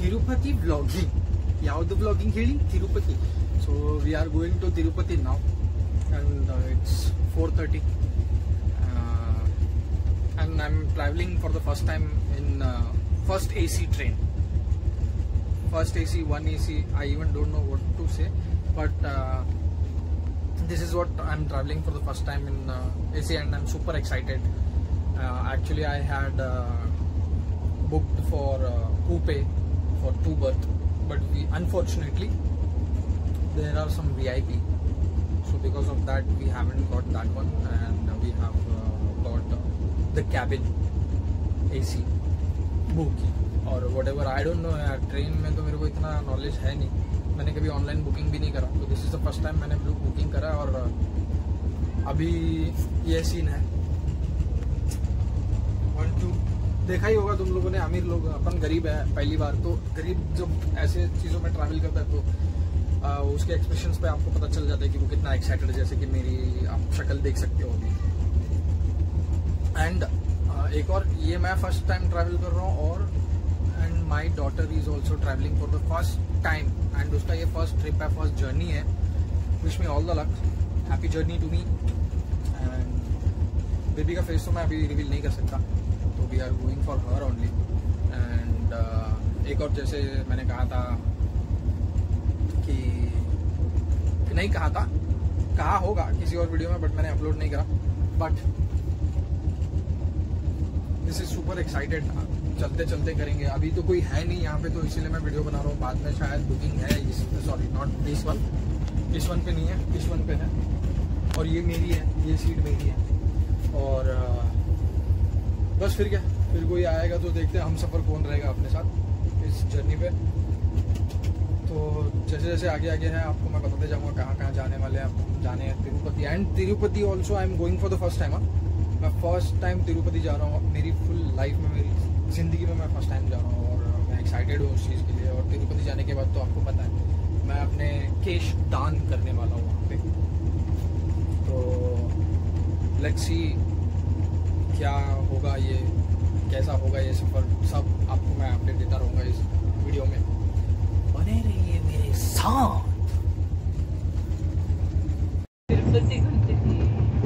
Tirupati vlogging. Yavadu vlogging heli? Tirupati. So we are going to Tirupati now, and it's 4:30, and I'm traveling for the first time in first AC train. First AC, one AC. I even don't know what to say, but this is what I'm traveling for the first time in AC, and I'm super excited. Actually, I had booked for coupe for 2 berth, but unfortunately there are some VIP, so because of that we haven't got that one, and we have got the cabin AC book or whatever. I don't know यार, train में तो मेरे को इतना knowledge है नहीं, मैंने कभी ऑनलाइन बुकिंग भी नहीं करा, तो this is the first time मैंने बुकिंग करा। और अभी ये सीन है। 1 2 देखा ही होगा तुम लोगों ने, अमीर लोग, अपन गरीब है पहली बार, तो गरीब जब ऐसे चीज़ों में ट्रैवल करता है तो उसके एक्सप्रेशंस पे आपको पता चल जाता है कि वो कितना एक्साइटेड है, जैसे कि मेरी आप शक्ल देख सकते हो अभी। एंड एक और, ये मैं फर्स्ट टाइम ट्रैवल कर रहा हूँ, और and my daughter is also travelling for the first time, and उसका ये फर्स्ट ट्रिप है, फर्स्ट जर्नी है। Wish me all the luck, happy journey to me. And baby का फेस तो मैं अभी रिवील नहीं कर सकता, तो we are going for her only. And एक और, जैसे मैंने कहा था कि नहीं कहा था, कहा होगा किसी और वीडियो में, बट मैंने अपलोड नहीं करा, but this is super excited. चलते चलते करेंगे, अभी तो कोई है नहीं यहाँ पे, तो इसीलिए मैं वीडियो बना रहा हूँ। बाद में शायद बुकिंग है, सॉरी नॉट दिस वन, इस वन पे नहीं है, इस वन पे है, और ये मेरी है, ये सीट मेरी है। और बस फिर क्या, फिर कोई आएगा तो देखते हैं हम सफ़र कौन रहेगा अपने साथ इस जर्नी पे। तो जैसे जैसे आगे आगे है आपको मैं बताते जाऊँगा कहाँ कहाँ जाने वाले हैं। हम जाने हैं Tirupati, and Tirupati also I am going for the first time. मैं फर्स्ट टाइम तिरुपति जा रहा हूँ मेरी फुल लाइफ में, मेरी ज़िंदगी में मैं फर्स्ट टाइम जा रहा हूँ, और मैं एक्साइटेड हूँ उस चीज़ के लिए। और तिरुपति जाने के बाद तो आपको पता है मैं अपने केश दान करने वाला हूँ वहाँ पे। तो लेट्स सी क्या होगा, ये कैसा होगा ये सफ़र, सब आपको मैं अपडेट देता रहूँगा इस वीडियो में, बने रहिए मेरे साथ। तिरुपति घंटेदी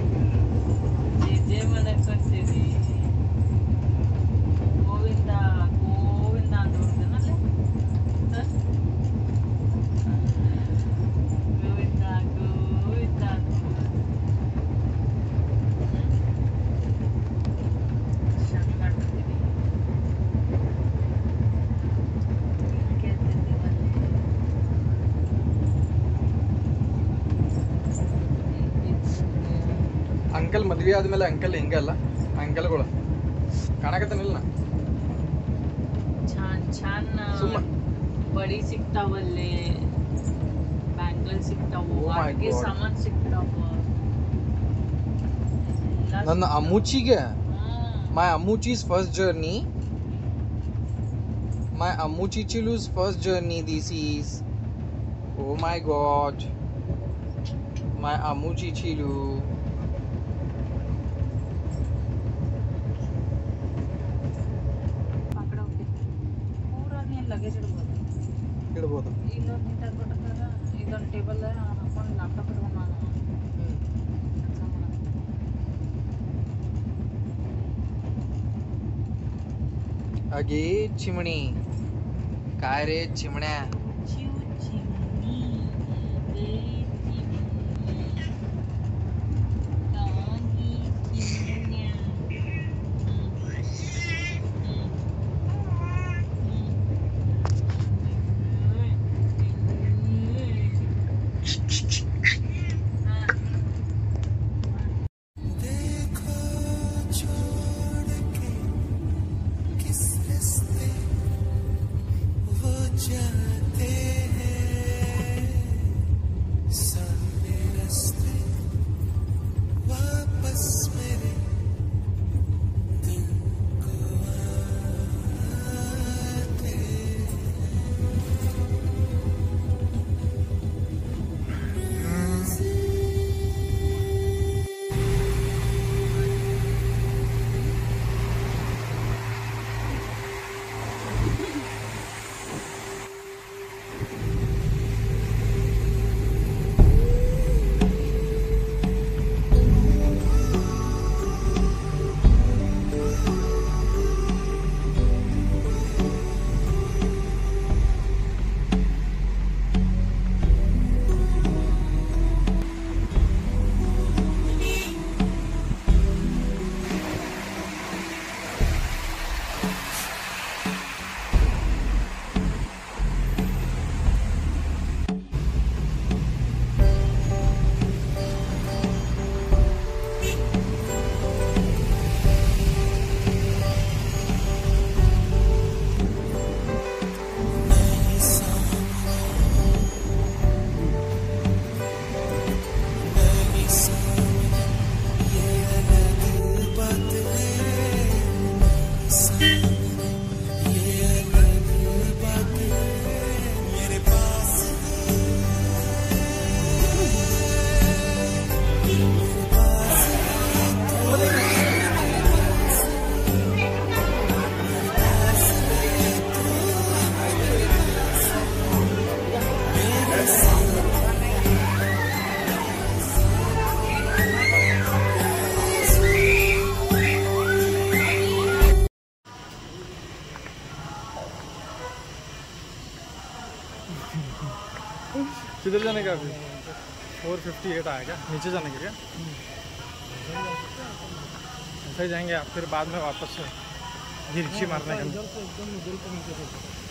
जय मन करतेदी गोविंद गोविंद ಅಂತ ಹೇಳ್ತಾನಲ್ಲ, ಗೋವಿಂದ ಗೋವಿಂದ ಶಾಂತಿ ಮಾಡ್ತಿದ್ದೀವಿ। ಅಂಕಲ್ ಮದುವೆ ಆದ್ಮೇಲೆ ಅಂಕಲ್ ಹಿಂಗಲ್ಲ, ಅಂಕಲ್ಗಳು ಕಾಣಕತ್ತನಿಲ್ಲ छान छान ಸುಮ್ಮ बड़ी ಸಿಗ್ತಾವಲ್ಲಿ, ಬ್ಯಾಂಗಲ್ ಸಿಗ್ತಾವು, ಅಡುಗೆ ಸಾಮಾನು ಸಿಗ್ತಾವು, ನನ್ನ ಅಮ್ಮುಚಿಗೆ my Ammuchi's first journey, my Ammuchi Chilu's first journey this is, oh my god, my Ammuchi Chilu. Luggage ಇಡಬಹುದು, ಇಲ್ಲೊಂದು ನಿಂತಾಗ್ಬಿಟ್ಟಾಗ ಇದೊಂದು ಟೇಬಲ್ ಹಾಕೊಂಡು ಲ್ಯಾಪ್ಟಾಪ್ ಇಟ್ಕೊಂಡು ನಾನು ಕೆಲಸ ಮಾಡೋದು। अगे चिमणी काय रे चिमण्या, किधर जाने का अभी 458 आया क्या? नीचे जाने का क्या? ऐसे ही जाएंगे आप, फिर बाद में वापस से रिक्शा मारने के लिए।